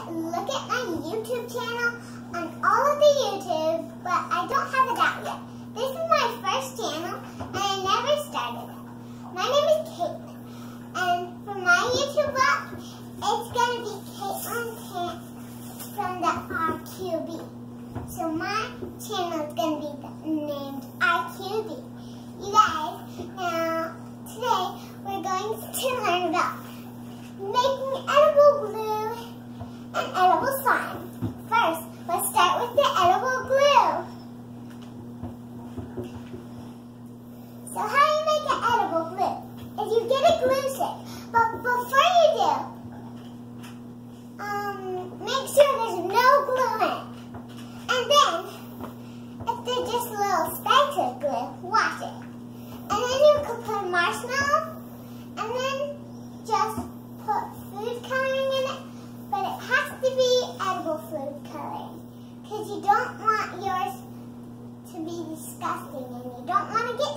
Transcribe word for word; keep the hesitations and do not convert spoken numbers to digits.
look at my YouTube channel on all of the YouTube, but I don't have it out yet. This is my first channel, and I never started it. My name is Catelyn, and for my YouTube vlog, it's going to be Catelyn from the R Q B. So my channel is going to be named R Q B. You guys, now today we're going to learn about making edible glue and edible slime. First, let's start with the edible glue. So how do you make an edible glue? Is you get a glue stick, but before you do, um, make sure there's no glue in it. And then, if they're just little specks of glue, wash it. And then you can put marshmallow, and then just put food coloring in it, but it has to be edible food coloring, because you don't want yours to be disgusting, and you don't want to get